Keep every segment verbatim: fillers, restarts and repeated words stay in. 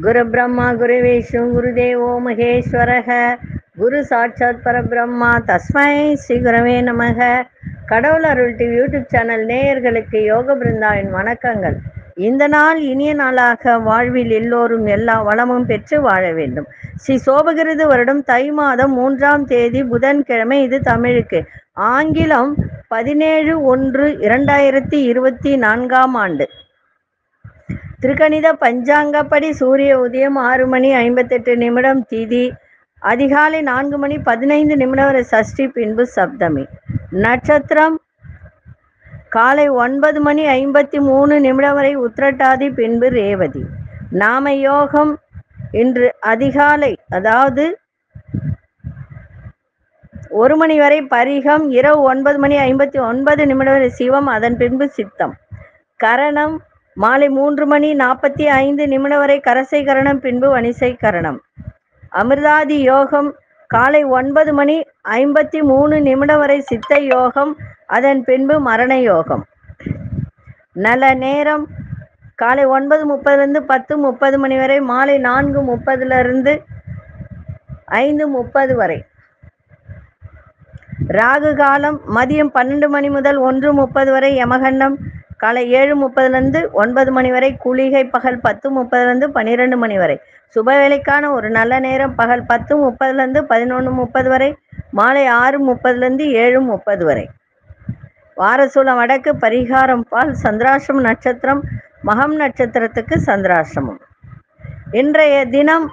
குரு பிரம்மா குரு விஷ்ணு குரு தேவோ மகேஸ்வரக குரு சாட்சாத் பரபிரம்மா தஸ்மை ஸ்ரீ குரவே நமக. கடவுள் அருள் டிவி யூடியூப் சேனல் நேயர்களுக்கு யோக பிருந்தாவின் வணக்கங்கள். இந்த நாள் இனிய நாளாக வாழ்வில் எல்லோரும் எல்லா வளமும் பெற்று வாழ வேண்டும். ஸ்ரீ சோபகிருது வருடம் தை மாதம் மூன்றாம் தேதி புதன்கிழமை. இது தமிழுக்கு. ஆங்கிலம் பதினேழு ஒன்று இரண்டாயிரத்தி இருபத்தி நான்காம் ஆண்டு. திருக்கணித பஞ்சாங்கப்படி சூரிய உதயம் ஆறு மணி ஐம்பத்தெட்டு நிமிடம், திதி அதிகாலை நான்கு மணி பதினைந்து நிமிடம் வரை சஷ்டி, பின்பு சப்தமி. நட்சத்திரம் காலை ஒன்பது மணி ஐம்பத்தி மூணு நிமிடம் வரை உத்திரட்டாதி, பின்பு ரேவதி. நாம யோகம் இன்று அதிகாலை அதாவது ஒரு மணி வரை பரிகம், இரவு ஒன்பது மணி ஐம்பத்தி ஒன்பது நிமிடம் வரை சிவம், அதன் பின்பு சித்தம். கரணம் மாலை மூன்று மணி நாற்பத்தி ஐந்து நிமிடம் வரை கரசை கரணம், பின்பு வணிசை கரணம். அமிர்தாதி யோகம் காலை ஒன்பது மணி ஐம்பத்தி மூணு நிமிடம் வரை சித்த யோகம், அதன் பின்பு மரண யோகம். நல்ல நேரம் காலை ஒன்பது முப்பதுலேருந்து பத்து முப்பது மணி வரை, மாலை நான்கு முப்பதுலேருந்து ஐந்து முப்பது வரை. ராகு காலம் மதியம் பன்னெண்டு மணி முதல் ஒன்று முப்பது வரை. யமகண்டம் காலை ஏழு முப்பதுலேருந்து ஒன்பது மணி வரை. குளிகை பகல் பத்து முப்பதுலேருந்து பன்னிரெண்டு மணி வரை. சுப வேலைக்கான ஒரு நல்ல நேரம் பகல் பத்து முப்பதுலேருந்து பதினொன்று முப்பது வரை, மாலை ஆறு முப்பதுலேருந்து ஏழு முப்பது வரை. வாரசூலம் வடக்கு, பரிகாரம் பால். சந்திராஷ்டம நட்சத்திரம் மகம் நட்சத்திரத்துக்கு சந்திராஷ்டமம். இன்றைய தினம்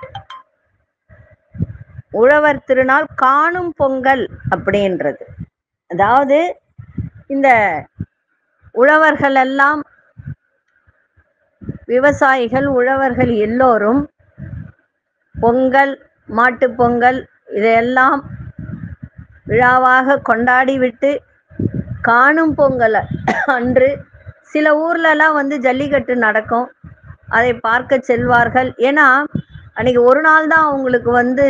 உழவர் திருநாள், காணும் பொங்கல் அப்படின்றது. அதாவது இந்த உழவர்கள் எல்லாம், விவசாயிகள் உழவர்கள் எல்லோரும் பொங்கல், மாட்டு பொங்கல் இதையெல்லாம் விழாவாக கொண்டாடிவிட்டு காணும் பொங்கல் அன்று சில ஊர்லலாம் வந்து ஜல்லிக்கட்டு நடக்கும், அதை பார்க்க செல்வார்கள். ஏன்னா அன்னைக்கு ஒரு நாள் தான் அவங்களுக்கு வந்து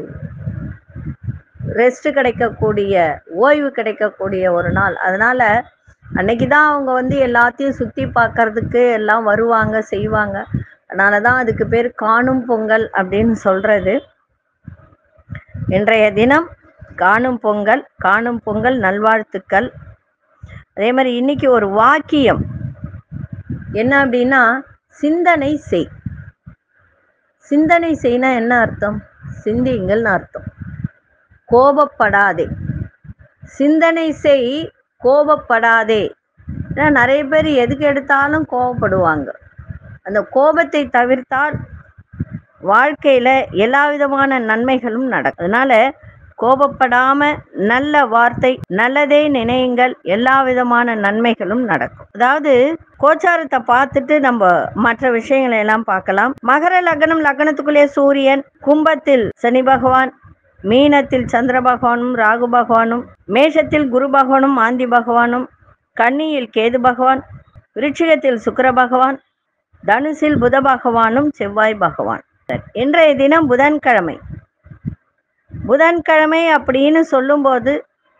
ரெஸ்ட் கிடைக்கக்கூடிய, ஓய்வு கிடைக்கக்கூடிய ஒரு நாள். அதனால அன்னைக்கு தான் அவங்க வந்து எல்லாத்தையும் சுற்றி பார்க்கறதுக்கு எல்லாம் வருவாங்க, செய்வாங்க. அதனால தான் அதுக்கு பேர் காணும் பொங்கல் அப்படின்னு சொல்கிறது. இன்றைய தினம் காணும் பொங்கல். காணும் பொங்கல் நல்வாழ்த்துக்கள். அதே மாதிரி இன்னைக்கு ஒரு வாக்கியம் என்ன அப்படின்னா, சிந்தனை செய். சிந்தனை செய்னா என்ன அர்த்தம்? சிந்திங்கள்னு அர்த்தம். கோபப்படாதே. சிந்தனை செய், கோபப்படாதே. ஏன்னா நிறைய பேர் எதுக்கு எடுத்தாலும் கோபப்படுவாங்க. அந்த கோபத்தை தவிர்த்தால் வாழ்க்கையில் எல்லா விதமான நன்மைகளும் நடக்கும். அதனால கோபப்படாம நல்ல வார்த்தை, நல்லதே நினையுங்கள், எல்லா விதமான நன்மைகளும் நடக்கும். அதாவது கோச்சாரத்தை பார்த்துட்டு நம்ம மற்ற விஷயங்களை எல்லாம் பார்க்கலாம். மகர லக்னம், லக்னத்துக்குள்ளே சூரியன், கும்பத்தில் சனி பகவான், மீனத்தில் சந்திர பகவானும் ராகு பகவானும், மேஷத்தில் குரு பகவானும் ஆந்தி பகவானும், கன்னியில் கேது பகவான், விருச்சிகத்தில் சுக்கிர பகவான், தனுசில் புத பகவானும் செவ்வாய் பகவான். இன்றைய தினம் புதன்கிழமை. புதன்கிழமை அப்படின்னு சொல்லும்போது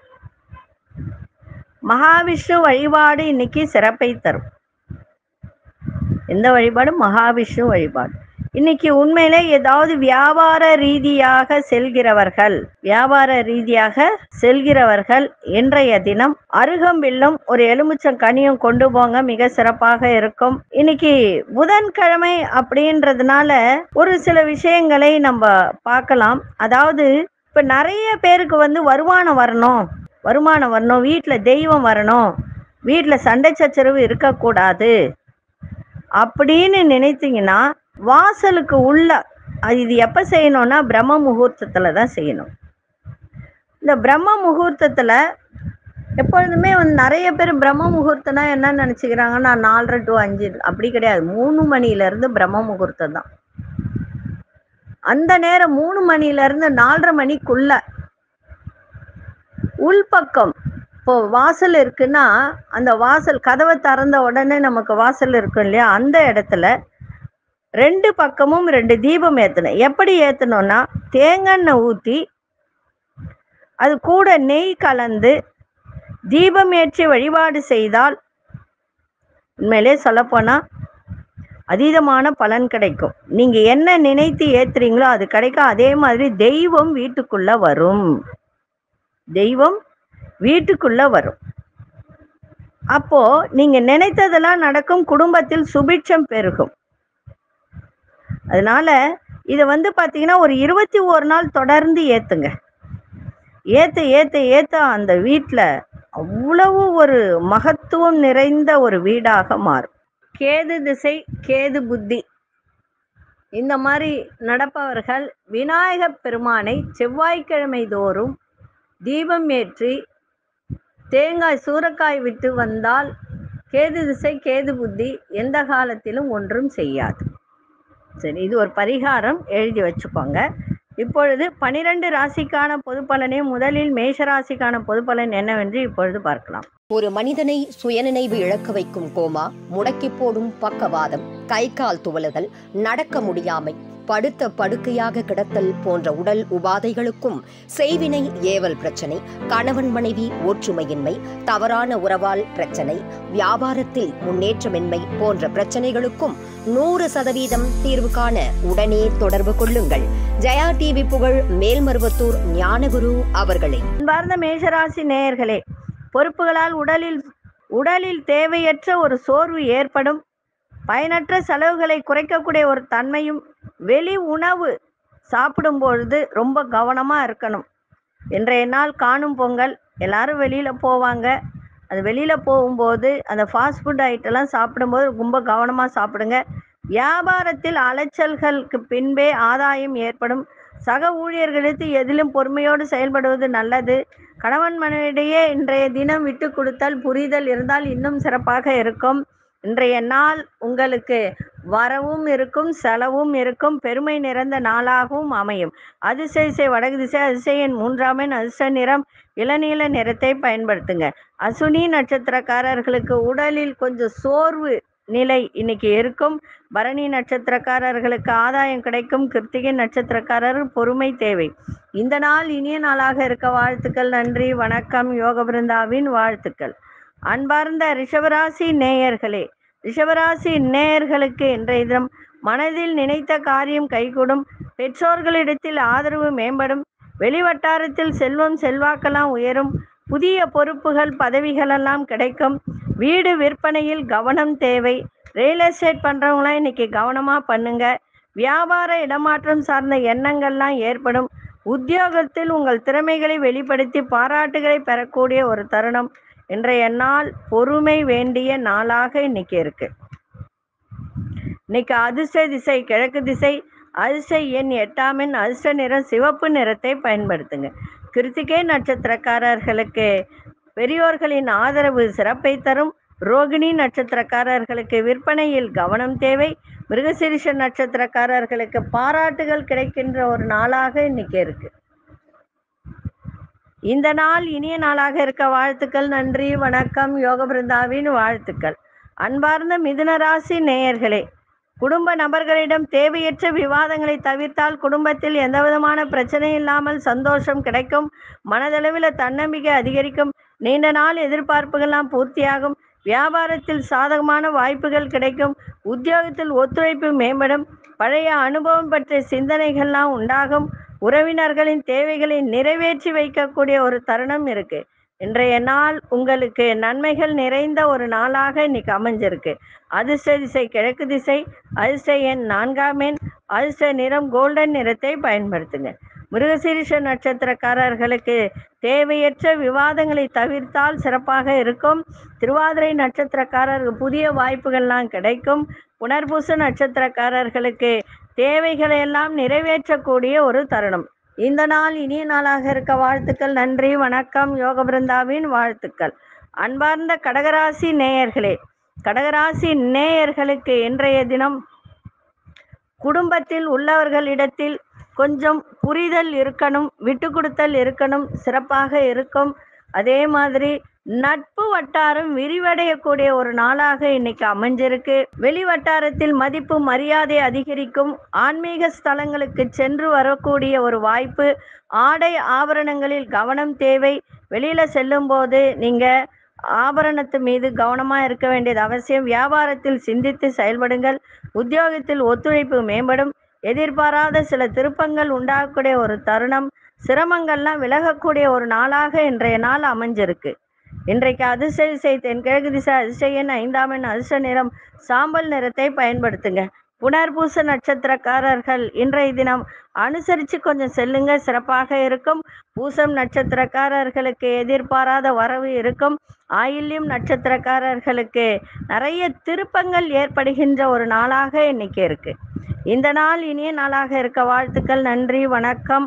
மகாவிஷ்ணு வழிபாடு இன்னைக்கு சிறப்பை தரும். எந்த வழிபாடு? மகாவிஷ்ணு வழிபாடு. இன்னைக்கு உண்மையிலே ஏதாவது வியாபார ரீதியாக செல்கிறவர்கள் வியாபார ரீதியாக செல்கிறவர்கள் இன்றைய தினம் அருகம்பில்லும் ஒரு எலுமிச்சம் கனியும் கொண்டு போங்க, மிக சிறப்பாக இருக்கும். இன்னைக்கு புதன்கிழமை அப்படின்றதுனால ஒரு சில விஷயங்களை நம்ம பார்க்கலாம். அதாவது இப்ப நிறைய பேருக்கு வந்து வருமானம் வரணும், வருமானம் வரணும், வீட்டில் தெய்வம் வரணும், வீட்டில் சண்டை சச்சரவு இருக்கக்கூடாது அப்படின்னு நினைத்தீங்கன்னா வாசலுக்கு உள்ள இது எப்போ செய்யணும்னா பிரம்ம முகூர்த்தத்தில் தான் செய்யணும். இந்த பிரம்ம முகூர்த்தத்தில் எப்பொழுதுமே வந்து நிறைய பேர் பிரம்ம முகூர்த்தம்னா என்ன நினச்சிக்கிறாங்கன்னா நாலரை டு அஞ்சு, அப்படி கிடையாது. மூணு மணிலேருந்து பிரம்ம முகூர்த்தம் தான். அந்த நேரம் மூணு மணிலேருந்து நாலரை மணிக்குள்ள உள்பக்கம், இப்போ வாசல் இருக்குன்னா அந்த வாசல் கதவை திறந்த உடனே நமக்கு வாசல் இருக்கும் இல்லையா, அந்த இடத்துல ரெண்டு பக்கமும் ரெண்டு தீபம் ஏற்றணும். எப்படி ஏற்றணும்னா தேங்காய் ஊற்றி அது கூட நெய் கலந்து தீபம் ஏற்றி வழிபாடு செய்தால் உண்மையிலே சொல்லப்போனால் அதீதமான பலன் கிடைக்கும். நீங்க என்ன நினைத்து ஏத்துறீங்களோ அது கிடைக்கும். அதே மாதிரி தெய்வம் வீட்டுக்குள்ள வரும். தெய்வம் வீட்டுக்குள்ள வரும். அப்போ நீங்க நினைத்ததெல்லாம் நடக்கும். குடும்பத்தில் சுபிட்சம் பெருகும். அதனால இதை வந்து பார்த்தீங்கன்னா ஒரு இருபத்தி ஒரு நாள் தொடர்ந்து ஏத்துங்க. ஏத்த ஏத்த ஏத்த அந்த வீட்டில் அவ்வளவு ஒரு மகத்துவம் நிறைந்த ஒரு வீடாக மாறும். கேது திசை, கேது புத்தி இந்த மாதிரி நடப்பவர்கள் விநாயகப் பெருமானை செவ்வாய்க்கிழமை தோறும் தீபம் ஏற்றி தேங்காய் சூறைக்காய் விட்டு வந்தால் கேது திசை, கேது புத்தி எந்த காலத்திலும் ஒன்றும் செய்யாது. சரி, இது ஒரு பரிகாரம், எழுதி வச்சுக்கோங்க. இப்பொழுது பனிரெண்டு ராசிக்கான பொது பலனை முதலில் மேஷ ராசிக்கான பொது பலன் என்னவென்று இப்பொழுது பார்க்கலாம். ஒரு மனிதனை சுயநினைவு இழக்க வைக்கும் கோமா, முடக்கி போடும் பக்கவாதம், கை கால் துவலுதல், நடக்க முடியாமை, படுத்த படுக்கையாக கிடத்தல் போன்ற உடல் உபாதைகளுக்கும், செய்வினை ஏவல் பிரச்சனை, கணவன் மனைவி ஒற்றுமையின்மை, தவறான உறவால் பிரச்சனை, வியாபாரத்தில் முன்னேற்றமின்மை போன்ற பிரச்சனைகளுக்கும் நூறு சதவீதம் தீர்வு காண உடனே தொடர்பு கொள்ளுங்கள். ஜெயா டிவி புகழ் மேல்மருவத்தூர் ஞானகுரு அவர்களே. அன்பார்ந்த மேஷராசி நேயர்களே, பொறுப்புகளால் உடலில் உடலில் தேவையற்ற ஒரு சோர்வு ஏற்படும். பயனற்ற செலவுகளை குறைக்கக்கூடிய ஒரு தன்மையும், வெளி உணவு சாப்பிடும் பொழுது ரொம்ப கவனமாக இருக்கணும். இன்றைய நாள் காணும் பொங்கல், எல்லாரும் வெளியில் போவாங்க. அது வெளியில் போகும்போது அந்த ஃபாஸ்ட் ஃபுட் ஐட்டம்லாம் சாப்பிடும்போது ரொம்ப கவனமாக சாப்பிடுங்க. வியாபாரத்தில் அலைச்சல்களுக்கு பின்பே ஆதாயம் ஏற்படும். சக ஊழியர்களுக்கு எதிலும் பொறுமையோடு செயல்படுவது நல்லது. கணவன் மனைவிடையே இன்றைய தினம் விட்டு கொடுத்தல், புரிதல் இருந்தால் இன்னும் சிறப்பாக இருக்கும். இன்றைய நாள் உங்களுக்கு வரவும் இருக்கும், செலவும் இருக்கும், பெருமை நிறைந்த நாளாகவும் அமையும். அதிர்ஷ்ட திசை வடக்கு திசை, அதிர்ஷ்ட எண் மூன்றாம் எண், அதிர்ஷ்ட நிறம் இளநீல நிறத்தை பயன்படுத்துங்க. அசுனி நட்சத்திரக்காரர்களுக்கு உடலில் கொஞ்சம் சோர்வு நிலை இன்னைக்கு இருக்கும். பரணி நட்சத்திரக்காரர்களுக்கு ஆதாயம் கிடைக்கும். கிருத்திகை நட்சத்திரக்காரர்கள் பொறுமை தேவை. இந்த நாள் இனிய நாளாக இருக்க வாழ்த்துக்கள். நன்றி, வணக்கம். யோக பிருந்தாவின் வாழ்த்துக்கள். அன்பார்ந்த ரிஷபராசி நேயர்களே, ரிஷபராசி நேயர்களுக்கு இன்றைய தினம் மனதில் நினைத்த காரியம் கைகூடும். பெற்றோர்களிடத்தில் ஆதரவு மேம்படும். வெளிவட்டாரத்தில் செல்வம் செல்வாக்கெல்லாம் உயரும். புதிய பொறுப்புகள் பதவிகளெல்லாம் கிடைக்கும். வீடு விற்பனையில் கவனம் தேவை. ரியல் எஸ்டேட் பண்ணுறவங்களாம் இன்னைக்கு கவனமாக பண்ணுங்க. வியாபார இடமாற்றம் சார்ந்த எண்ணங்கள்லாம் ஏற்படும். உத்தியோகத்தில் உங்கள் திறமைகளை வெளிப்படுத்தி பாராட்டுகளை பெறக்கூடிய ஒரு தருணம். இன்றைய நாள் பொறுமை வேண்டிய நாளாக இன்னைக்கு இருக்கு. இன்னைக்கு அதிர்ஷ்ட திசை கிழக்கு திசை, அதிர்ஷ்ட எண் எட்டாம் எண், அதிர்ஷ்ட நிறம் சிவப்பு நிறத்தை பயன்படுத்துங்க. கிருத்திகை நட்சத்திரக்காரர்களுக்கு பெரியோர்களின் ஆதரவு சிறப்பை தரும். ரோகிணி நட்சத்திரக்காரர்களுக்கு விற்பனையில் கவனம் தேவை. மிருகசீரிஷ நட்சத்திரக்காரர்களுக்கு பாராட்டுகள் கிடைக்கின்ற ஒரு நாளாக இன்னைக்கு இருக்கு. இந்த நாள் இனிய நாளாக இருக்க வாழ்த்துக்கள். நன்றி, வணக்கம். யோக பிருந்தாவின் வாழ்த்துக்கள். அன்பார்ந்த மிதுனராசி நேயர்களே, குடும்ப நபர்களிடம் தேவையற்ற விவாதங்களை தவிர்த்தால் குடும்பத்தில் எந்தவிதமான பிரச்சனை இல்லாமல் சந்தோஷம் கிடைக்கும். மனதளவில் தன்னம்பிக்கை அதிகரிக்கும். நீண்ட நாள் எதிர்பார்ப்புகள்லாம் பூர்த்தியாகும். வியாபாரத்தில் சாதகமான வாய்ப்புகள் கிடைக்கும். உத்தியோகத்தில் ஒத்துழைப்பு மேம்படும். பழைய அனுபவம் பற்றிய சிந்தனைகள்லாம் உண்டாகும். உறவினர்களின் தேவைகளை நிறைவேற்றி வைக்கக்கூடிய ஒரு தருணம் இருக்கு. இன்றைய நாள் உங்களுக்கு நன்மைகள் நிறைந்த ஒரு நாளாக இன்னைக்கு அமைஞ்சிருக்கு. அதிர்ஷ்ட திசை கிழக்கு திசை, அதிர்ஷ்ட எண் நான்காம் எண், அதிர்ஷ்ட நிறம் கோல்டன் நிறத்தை பயன்படுத்துங்க. மிருகசீரிஷ நட்சத்திரக்காரர்களுக்கு தேவையற்ற விவாதங்களை தவிர்த்தால் சிறப்பாக இருக்கும். திருவாதிரை நட்சத்திரக்காரர்கள் புதிய வாய்ப்புகள்லாம் கிடைக்கும். புனர்பூச நட்சத்திரக்காரர்களுக்கு தேவைகளை எல்லாம் நிறைவேற்றக்கூடிய ஒரு தருணம். இந்த நாள் இனிய நாளாக இருக்க வாழ்த்துக்கள். நன்றி, வணக்கம். யோக பிருந்தாவின் வாழ்த்துக்கள். அன்பார்ந்த கடகராசி நேயர்களே, கடகராசி நேயர்களுக்கு இன்றைய தினம் குடும்பத்தில் உள்ளவர்களிடத்தில் கொஞ்சம் புரிதல் இருக்கணும், விட்டு கொடுத்தல் இருக்கணும், சிறப்பாக இருக்கும். அதே மாதிரி நட்பு வட்டாரம் விரிவடையக்கூடிய ஒரு நாளாக இன்னைக்கு அமைஞ்சிருக்கு. வெளி வட்டாரத்தில் மதிப்பு மரியாதை அதிகரிக்கும். ஆன்மீக ஸ்தலங்களுக்கு சென்று வரக்கூடிய ஒரு வாய்ப்பு. ஆடை ஆபரணங்களில் கவனம் தேவை. வெளியில செல்லும் போது நீங்க ஆபரணத்து மீது கவனமாக இருக்க வேண்டியது அவசியம். வியாபாரத்தில் சிந்தித்து செயல்படுங்கள். உத்தியோகத்தில் ஒத்துழைப்பு மேம்படும். எதிர்பாராத சில திருப்பங்கள் உண்டாகக்கூடிய ஒரு தருணம். சிரமங்கள்லாம் விலகக்கூடிய ஒரு நாளாக இன்றைய நாள் அமைஞ்சிருக்கு. இன்றைக்கு அதிர்ஷ்ட திசை தென்கிழக்கு திசை. அதிர்ஷ்ட எண் ஐந்தாம் எண். அதிர்ஷ்ட நிறம் சாம்பல் நிறத்தை பயன்படுத்துங்க. புனர்பூச நட்சத்திரக்காரர்கள் இன்றைய தினம் அனுசரித்து கொஞ்சம் செல்லுங்க, சிறப்பாக இருக்கும். பூசம் நட்சத்திரக்காரர்களுக்கு எதிர்பாராத வரவு இருக்கும். ஆயில்யம் நட்சத்திரக்காரர்களுக்கு நிறைய திருப்பங்கள் ஏற்படுகின்ற ஒரு நாளாக இன்னைக்கு இருக்கு. இந்த நாள் இனிய நாளாக இருக்க வாழ்த்துக்கள். நன்றி, வணக்கம்.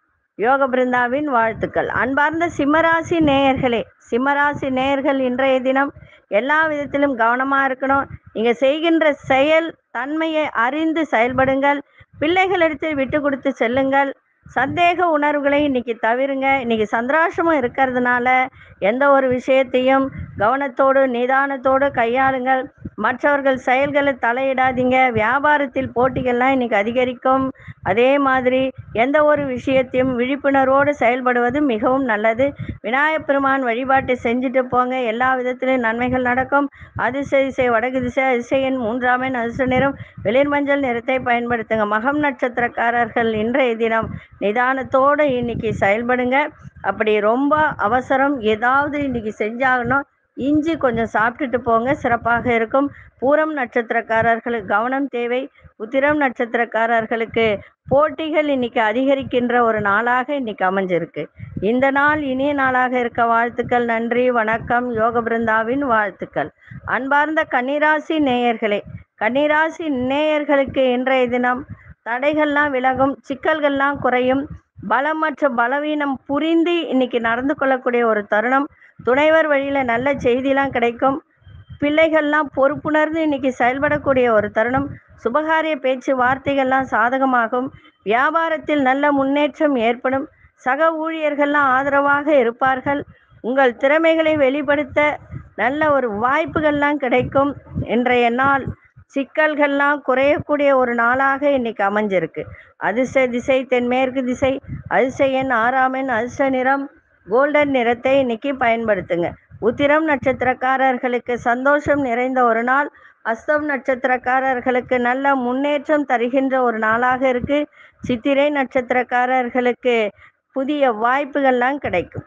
யோக பிருந்தாவின் வாழ்த்துக்கள். அன்பார்ந்த சிம்மராசி நேயர்களே, சிம்மராசி நேயர்கள் இன்றைய தினம் எல்லா விதத்திலும் கவனமாக இருக்கணும். நீங்கள் செய்கின்ற செயல் தன்மையை அறிந்து செயல்படுங்கள். பிள்ளைகளிடத்தில் விட்டு கொடுத்து செல்லுங்கள். சந்தேக உணர்வுகளை இன்னைக்கு தவிருங்க. இன்னைக்கு சந்திராசிரமம் இருக்கிறதுனால எந்த ஒரு விஷயத்தையும் கவனத்தோடு நிதானத்தோடு கையாளுங்கள். மற்றவர்கள் செயல்களை தலையிடாதீங்க. வியாபாரத்தில் போட்டிகள்லாம் இன்னைக்கு அதிகரிக்கும். அதே மாதிரி எந்த ஒரு விஷயத்தையும் விழிப்புணர்வோடு செயல்படுவது மிகவும் நல்லது. விநாயகப் பெருமான் வழிபாட்டை செஞ்சுட்டு போங்க, எல்லா விதத்திலும் நன்மைகள் நடக்கும். அதிர்ஷ்ட திசை வடக்கு திசை. அதிர்ஷ்ட எண் மூன்றாம் எண். அதிர்ஷ்ட நிறம் வெளிர் மஞ்சள் நிறத்தை பயன்படுத்துங்க. மகம் நட்சத்திரக்காரர்கள் இன்றைய தினம் நிதானத்தோடு இன்னைக்கு செயல்படுங்க. அப்படி ரொம்ப அவசரம் ஏதாவது இன்னைக்கு செஞ்சாகணும், இஞ்சி கொஞ்சம் சாப்பிட்டுட்டு போங்க, சிறப்பாக இருக்கும். பூரம் நட்சத்திரக்காரர்களுக்கு கவனம் தேவை. உத்திரம் நட்சத்திரக்காரர்களுக்கு போட்டிகள் இன்னைக்கு அதிகரிக்கின்ற ஒரு நாளாக இன்னைக்கு அமைஞ்சிருக்கு. இந்த நாள் இனிய நாளாக இருக்க வாழ்த்துக்கள். நன்றி, வணக்கம். யோக பிருந்தாவின் வாழ்த்துக்கள். அன்பார்ந்த கன்னிராசி நேயர்களே, கன்னிராசி நேயர்களுக்கு இன்றைய தினம் தடைகள்லாம் விலகும், சிக்கல்கள்லாம் குறையும். பலம் மற்றும் பலவீனம் புரிந்து இன்னைக்கு நடந்து கொள்ளக்கூடிய ஒரு தருணம். துணைவர் வழியில் நல்ல செய்திலாம் கிடைக்கும். பிள்ளைகள்லாம் பொறுப்புணர்ந்து இன்னைக்கு செயல்படக்கூடிய ஒரு தருணம். சுபகாரிய பேச்சு வார்த்தைகள்லாம் சாதகமாகும். வியாபாரத்தில் நல்ல முன்னேற்றம் ஏற்படும். சக ஊழியர்கள்லாம் ஆதரவாக இருப்பார்கள். உங்கள் திறமைகளை வெளிப்படுத்த நல்ல ஒரு வாய்ப்புகள்லாம் கிடைக்கும். இன்றைய நாள் சிக்கல்கள்லாம் குறையக்கூடிய ஒரு நாளாக இன்னைக்கு அமைஞ்சிருக்கு. அதிர்ஷ்ட திசை தென்மேற்கு திசை. அதிர்ஷ்ட எண் ஆறாம் எண். அதிர்ஷ்ட நிறம் கோல்டன் நிறத்தை இன்னைக்கு பயன்படுத்துங்க. உத்திரம் நட்சத்திரக்காரர்களுக்கு சந்தோஷம் நிறைந்த ஒரு நாள். அஸ்தம் நட்சத்திரக்காரர்களுக்கு நல்ல முன்னேற்றம் தருகின்ற ஒரு நாளாக இருக்கு. சித்திரை நட்சத்திரக்காரர்களுக்கு புதிய வாய்ப்புகள்லாம் கிடைக்கும்.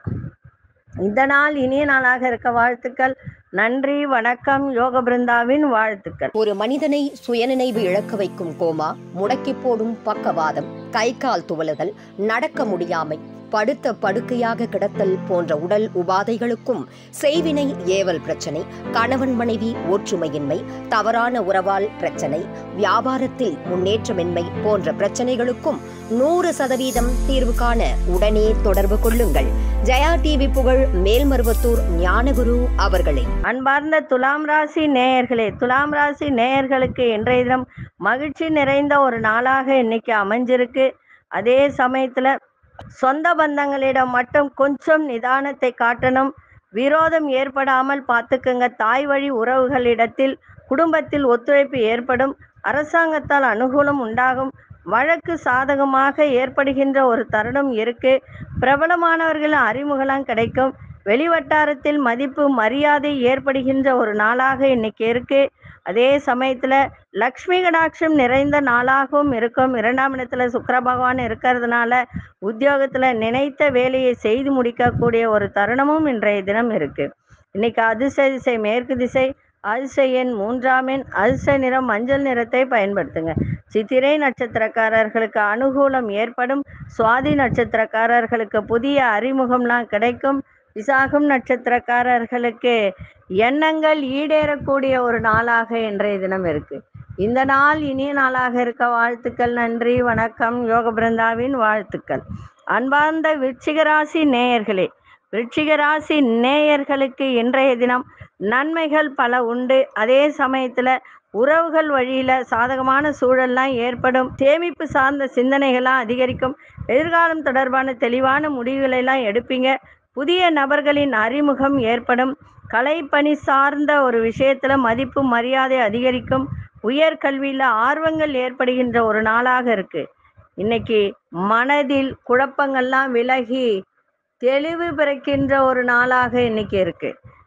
இந்த நாள் இனிய நாளாக இருக்க வாழ்த்துக்கள். நன்றி, வணக்கம். யோக பிருந்தாவின் வாழ்த்துக்கள். ஒரு மனிதனை சுயநினைவு இழக்க வைக்கும் கோமா, முடக்கி போடும் பக்கவாதம், கை கால் துவளுதல், நடக்க முடியாமை, படுத்த படுக்கையாக கிடத்தல் போன்ற உடல் உபாதைகளுக்கும், செய்வினை ஏவல் பிரச்சனை, கணவன் மனைவி ஒற்றுமையின்மை, தவறான உறவால் பிரச்சனை, வியாபாரத்தில் முன்னேற்றமின்மை போன்ற பிரச்சனைகளுக்கும் நூறு சதவீதம் தீர்வு காண உடனே தொடர்பு கொள்ளுங்கள். ஜெயா டிவி புகழ் மேல்மருவத்தூர் ஞானகுரு அவர்களே. அன்பார்ந்த துலாம் ராசி நேயர்களே, துலாம் ராசி நேயர்களுக்கு இன்றைய தினம் மகிழ்ச்சி நிறைந்த ஒரு நாளாக இன்னைக்கு அமைஞ்சிருக்கு. அதே சமயத்துல சொந்த பந்தங்களிடம் மட்டும் கொஞ்சம் நிதானத்தை காட்டணும். விரோதம் ஏற்படாமல் பார்த்துக்குங்க. தாய் வழி உறவுகளிடத்தில் குடும்பத்தில் ஒத்துழைப்பு ஏற்படும். அரசாங்கத்தால் அனுகூலம் உண்டாகும். வழக்கு சாதகமாக ஏற்படுகின்ற ஒரு தருணம் இருக்கு. பிரபலமானவர்கள் அறிமுகலாம் கிடைக்கும். வெளிவட்டாரத்தில் மதிப்பு மரியாதை ஏற்படுகின்ற ஒரு நாளாக இன்னைக்கு இருக்கு. அதே சமயத்துல லக்ஷ்மி கடாட்சம் நிறைந்த நாளாகவும் இருக்கும். இரண்டாம் இடத்துல சுக்கிர பகவான் இருக்கிறதுனால உத்தியோகத்துல நினைத்த வேலையை செய்து முடிக்கக்கூடிய ஒரு தருணமும் இன்றைய தினம் இருக்கு. இன்னைக்கு அதிர்ஷ்ட திசை மேற்கு திசை. அதிர்ஷ்ட எண் மூன்றாம் எண். அதிர்ஷ்ட நிறம் மஞ்சள் நிறத்தை பயன்படுத்துங்க. சித்திரை நட்சத்திரக்காரர்களுக்கு அனுகூலம் ஏற்படும். சுவாதி நட்சத்திரக்காரர்களுக்கு புதிய அறிமுகம்லாம் கிடைக்கும். விசாகம் நட்சத்திரக்காரர்களுக்கு எண்ணங்கள் ஈடேறக்கூடிய ஒரு நாளாக இன்றைய தினம் இருக்கு. இந்த நாள் இனிய நாளாக இருக்க வாழ்த்துக்கள். நன்றி, வணக்கம். யோக பிருந்தாவின் வாழ்த்துக்கள். அன்பார்ந்த விருச்சிகராசி நேயர்களே, விருச்சிகராசி நேயர்களுக்கு இன்றைய தினம் நன்மைகள் பல உண்டு. அதே சமயத்துல உறவுகள் வழியில சாதகமான சூழல்லாம் ஏற்படும். சேமிப்பு சார்ந்த சிந்தனைகள்லாம் அதிகரிக்கும். எதிர்காலம் தொடர்பான தெளிவான முடிவுகளை எல்லாம் எடுப்பீங்க. புதிய நபர்களின் அறிமுகம் ஏற்படும். கலைப்பணி சார்ந்த ஒரு விஷயத்துல மதிப்பு மரியாதை அதிகரிக்கும். உயர்கல்வியில ஆர்வங்கள் ஏற்படுகின்ற ஒரு நாளாக இருக்கு. இன்னைக்கு மனதில் குழப்பங்கள்லாம் விலகி தெளிவு பிறக்கின்ற ஒரு நாளாக இன்னைக்கு இருக்கு.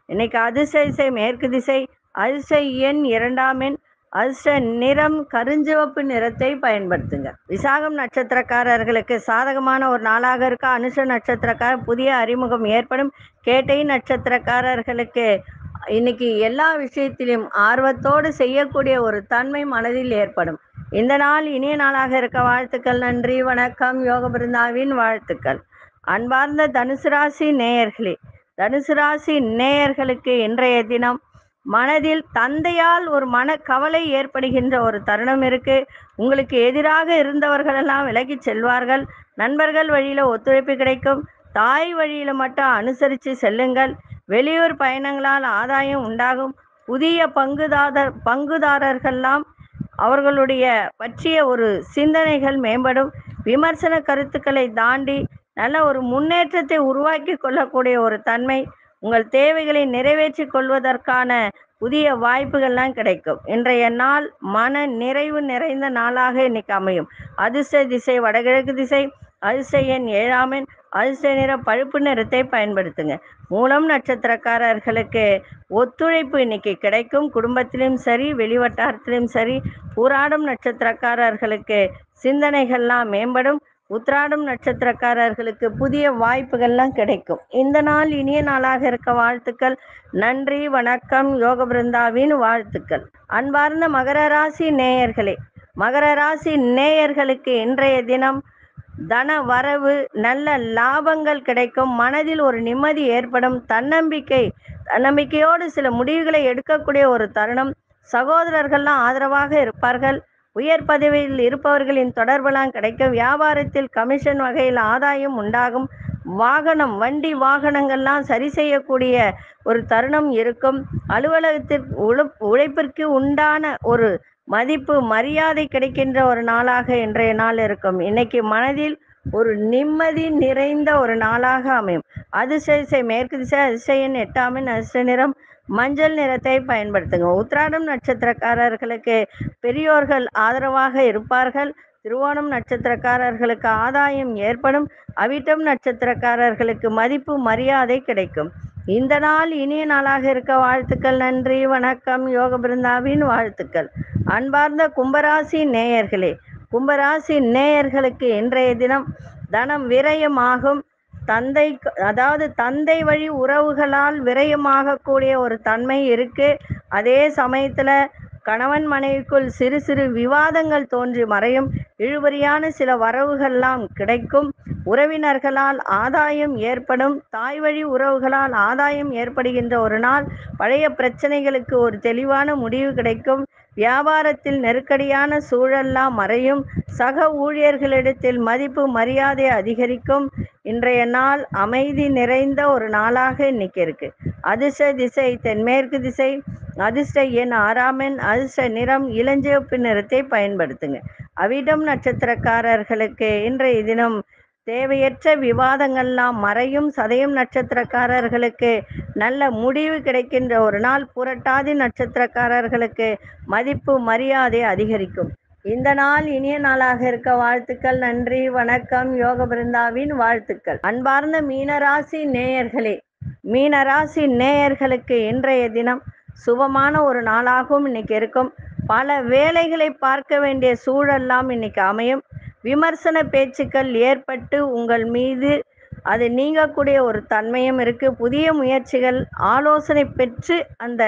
இன்னைக்கு அதிர்ஷ்ட திசை மேற்கு திசை, அதிர்ஷ்ட எண் இரண்டாம் எண், அதிர்ஷ்ட நிறம் கருஞ்சிவப்பு நிறத்தை பயன்படுத்துங்க. விசாகம் நட்சத்திரக்காரர்களுக்கு சாதகமான ஒரு நாளாக இருக்க. அனுஷ நட்சத்திரக்காரர் புதிய அறிமுகம் ஏற்படும். கேட்டை நட்சத்திரக்காரர்களுக்கு இன்னைக்கு எல்லா விஷயத்திலும் ஆர்வத்தோடு செய்யக்கூடிய ஒரு தன்மை மனதில் ஏற்படும். இந்த நாள் இனிய நாளாக இருக்க வாழ்த்துக்கள். நன்றி, வணக்கம். யோக பிருந்தாவின் வாழ்த்துக்கள். அன்பார்ந்த தனுசு ராசி நேயர்களே, தனுசு ராசி நேயர்களுக்கு இன்றைய தினம் மனதில் தந்தையால் ஒரு மன கவலை ஏற்படுகின்ற ஒரு தருணம் இருக்கு. உங்களுக்கு எதிராக இருந்தவர்கள் எல்லாம் விலகி செல்வார்கள். நண்பர்கள் வழியில ஒத்துழைப்பு கிடைக்கும். தாய் வழியில மட்டும் அனுசரித்து செல்லுங்கள். வெளியூர் பயணங்களால் ஆதாயம் உண்டாகும். புதிய பங்குதாரர் பங்குதாரர்கள்லாம் அவர்களுடைய பற்றிய ஒரு சிந்தனைகள் மேம்படும். விமர்சன கருத்துக்களை தாண்டி நல்ல ஒரு முன்னேற்றத்தை உருவாக்கி கொள்ளக்கூடிய ஒரு தன்மை, உங்கள் தேவைகளை நிறைவேற்றி கொள்வதற்கான புதிய வாய்ப்புகள்லாம் கிடைக்கும். இன்றைய நாள் மன நிறைவு நிறைந்த நாளாக இன்னைக்கு அமையும். அதிர்ஷ்ட திசை வடகிழக்கு திசை, அதிர்ஷ்ட எண் ஏழாம் எண், அதிர்ஷ்ட நிற பழுப்பு நிறத்தை பயன்படுத்துங்க. மூலம் நட்சத்திரக்காரர்களுக்கு ஒத்துழைப்பு இன்னைக்கு கிடைக்கும். குடும்பத்திலும் சரி, வெளிவட்டாரத்திலும் சரி. பூராடம் நட்சத்திரக்காரர்களுக்கு சிந்தனைகள்லாம் மேம்படும். உத்திராடம் நட்சத்திரக்காரர்களுக்கு புதிய வாய்ப்புகள்லாம் கிடைக்கும். இந்த நாள் இனிய நாளாக இருக்க வாழ்த்துக்கள். நன்றி, வணக்கம். யோக பிருந்தாவின் வாழ்த்துக்கள். அன்பார்ந்த மகர ராசி நேயர்களே, மகர ராசி நேயர்களுக்கு இன்றைய தினம் தன வரவு, நல்ல லாபங்கள் கிடைக்கும். மனதில் ஒரு நிம்மதி ஏற்படும். தன்னம்பிக்கை தன்னம்பிக்கையோடு சில முடிவுகளை எடுக்கக்கூடிய ஒரு தருணம். சகோதரர்கள்லாம் ஆதரவாக இருப்பார்கள். உயர் பதவியில் இருப்பவர்களின் தொடர்பெல்லாம் கிடைக்கும். வியாபாரத்தில் கமிஷன் வகையில் ஆதாயம் உண்டாகும். வாகனம் வண்டி வாகனங்கள்லாம் சரி செய்யக்கூடிய ஒரு தருணம் இருக்கும். அலுவலகத்திற்கு உழ உழைப்பிற்கு உண்டான ஒரு மதிப்பு மரியாதை கிடைக்கின்ற ஒரு நாளாக இன்றைய நாள் இருக்கும். இன்னைக்கு மனதில் ஒரு நிம்மதி நிறைந்த ஒரு நாளாக அமையும். அதிர்ஷ்ட திசை மேற்கு திசை, அதிர்ஷ்ட எண் எட்டாம் எண், அதிர்ஷ்ட நிறம் மஞ்சள் நிறத்தை பயன்படுத்துங்க. உத்திராடம் நட்சத்திரக்காரர்களுக்கு பெரியோர்கள் ஆதரவாக இருப்பார்கள். திருவோணம் நட்சத்திரக்காரர்களுக்கு ஆதாயம் ஏற்படும். அவிட்டம் நட்சத்திரக்காரர்களுக்கு மதிப்பு மரியாதை கிடைக்கும். இந்த நாள் இனிய நாளாக இருக்க வாழ்த்துக்கள். நன்றி, வணக்கம். யோக பிருந்தாவின் வாழ்த்துக்கள். அன்பார்ந்த கும்பராசி நேயர்களே, கும்பராசி நேயர்களுக்கு இன்றைய தினம் தனம் விரயமாகும். தந்தை அதாவது தந்தை வழி உறவுகளால் விரயமாகக்கூடிய ஒரு தன்மை இருக்கு. அதே சமயத்துல கணவன் மனைவிக்குள் சிறு சிறு விவாதங்கள் தோன்றி மறையும். இழுபறியான சில வரவுகள்லாம் கிடைக்கும். உறவினர்களால் ஆதாயம் ஏற்படும். தாய் வழி உறவுகளால் ஆதாயம் ஏற்படுகின்ற ஒரு நாள். பழைய பிரச்சனைகளுக்கு ஒரு தெளிவான முடிவு கிடைக்கும். வியாபாரத்தில் நெருக்கடியான சூழல்லாம் மறையும். சக ஊழியர்களிடத்தில் மதிப்பு மரியாதை அதிகரிக்கும். இன்றைய நாள் அமைதி நிறைந்த ஒரு நாளாக இன்னைக்கு இருக்கு. அதிர்ஷ்ட திசை தென்மேற்கு திசை, அதிர்ஷ்ட எண் ஆறாம் எண், அதிர்ஷ்ட நிறம் இளஞ்சிவப்பு நிறத்தை பயன்படுத்துங்க. அவிட்டம் நட்சத்திரக்காரர்களுக்கு இன்றைய தினம் தேவையற்ற விவாதங்கள்லாம் மறையும். சதயம் நட்சத்திரக்காரர்களுக்கு நல்ல முடிவு கிடைக்கின்ற ஒரு நாள். புரட்டாதி நட்சத்திரக்காரர்களுக்கு மதிப்பு மரியாதை அதிகரிக்கும். இந்த நாள் இனிய நாளாக இருக்க வாழ்த்துக்கள். நன்றி, வணக்கம். யோக பிருந்தாவின் வாழ்த்துக்கள். அன்பார்ந்த மீனராசி நேயர்களே, மீனராசி நேயர்களுக்கு இன்றைய தினம் சுபமான ஒரு நாளாகவும் இன்னைக்கு இருக்கும். பல வேலைகளை பார்க்க வேண்டிய சூழல்லாம் இன்னைக்கு அமையும். விமர்சன பேச்சுக்கள் ஏற்பட்டு உங்கள் மீது அது நீங்கக்கூடிய ஒரு தன்மையும் இருக்கு. புதிய முயற்சிகள் ஆலோசனை பெற்று அந்த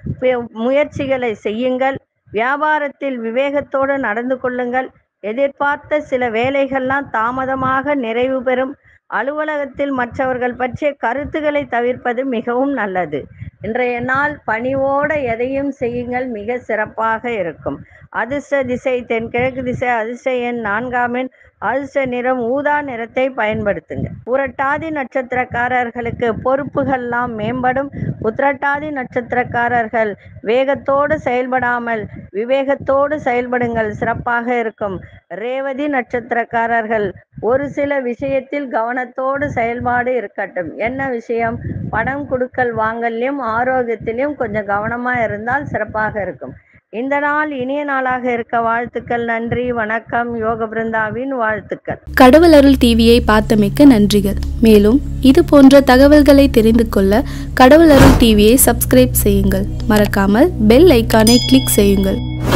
முயற்சிகளை செய்யுங்கள். வியாபாரத்தில் விவேகத்தோடு நடந்து கொள்ளுங்கள். எதிர்பார்த்த சில வேலைகள்லாம் தாமதமாக நிறைவு பெறும். அலுவலகத்தில் மற்றவர்கள் பற்றிய கருத்துக்களை தவிர்ப்பது மிகவும் நல்லது. இன்றைய நாள் பணிவோடு எதையும் செய்யுங்கள், மிக சிறப்பாக இருக்கும். அதிர்ஷ்ட திசை தென்கிழக்கு திசை, அதிர்ஷ்ட எண் நான்காம் எண், அதிர்ஷ்ட நிறம் ஊதா நிறத்தை பயன்படுத்துங்க. புரட்டாதி நட்சத்திரக்காரர்களுக்கு பொறுப்புகள்லாம் மேம்படும். உத்திரட்டாதி நட்சத்திரக்காரர்கள் வேகத்தோடு செயல்படாமல் விவேகத்தோடு செயல்படுங்கள், சிறப்பாக இருக்கும். ரேவதி நட்சத்திரக்காரர்கள் ஒரு சில விஷயத்தில் கவனத்தோடு செயல்பாடு இருக்கட்டும். என்ன விஷயம்? பணம் கொடுக்கல் வாங்கலையும் ஆரோக்கியத்திலையும் கொஞ்சம் கவனமாக இருந்தால் சிறப்பாக இருக்கும். இந்த நாள் இனிய நாளாக இருக்க வாழ்த்துக்கள். நன்றி, வணக்கம். யோக பிருந்தாவின் வாழ்த்துக்கள். கடவுள் அருள் டிவியை பார்த்தமைக்க நன்றிகள். மேலும் இது போன்ற தகவல்களை தெரிந்து கொள்ள கடவுள் அருள் டிவியை சப்ஸ்கிரைப் செய்யுங்கள். மறக்காமல் பெல் ஐக்கானை கிளிக் செய்யுங்கள்.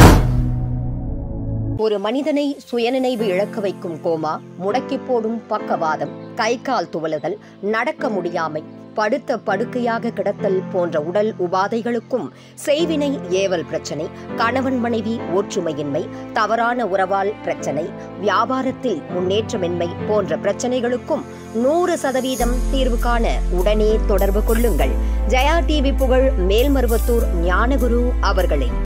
ஒரு மனிதனை சுயநினைவு இழக்க வைக்கும் கோமா, முடக்கி போடும் பக்கவாதம், கை கால் துவளுதல், நடக்க முடியாமை, படுத்த படுக்கையாக கிடத்தல் போன்ற உடல் உபாதைகளுக்கும், செய்வினை ஏவல் பிரச்சனை, கணவன் மனைவி ஒற்றுமையின்மை, தவறான உறவால் பிரச்சனை, வியாபாரத்தில் முன்னேற்றமின்மை போன்ற பிரச்சனைகளுக்கும் நூறு சதவீதம் தீர்வு காண உடனே தொடர்பு கொள்ளுங்கள். ஜெயா டிவி புகழ் மேல்மருவத்தூர் ஞானகுரு அவர்களை.